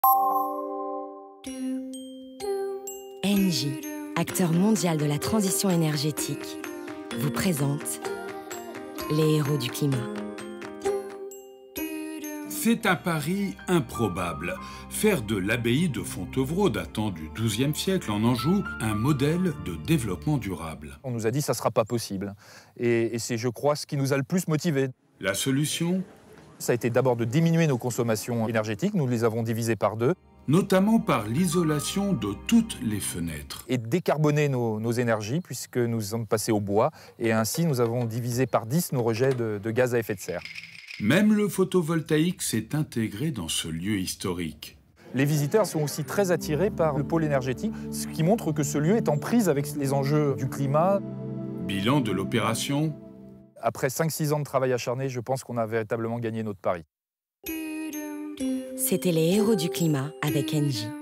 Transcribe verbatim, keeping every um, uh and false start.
Engie, acteur mondial de la transition énergétique, vous présente les héros du climat. C'est un pari improbable. Faire de l'abbaye de Fontevraud, datant du douzième siècle en Anjou, un modèle de développement durable. On nous a dit que ça ne sera pas possible. Et, et c'est, je crois, ce qui nous a le plus motivés. La solution ? Ça a été d'abord de diminuer nos consommations énergétiques. Nous les avons divisées par deux. Notamment par l'isolation de toutes les fenêtres. Et décarboner nos, nos énergies, puisque nous sommes passés au bois. Et ainsi, nous avons divisé par dix nos rejets de, de gaz à effet de serre. Même le photovoltaïque s'est intégré dans ce lieu historique. Les visiteurs sont aussi très attirés par le pôle énergétique, ce qui montre que ce lieu est en prise avec les enjeux du climat. Bilan de l'opération ? Après cinq six ans de travail acharné, je pense qu'on a véritablement gagné notre pari. C'était les héros du climat avec Engie.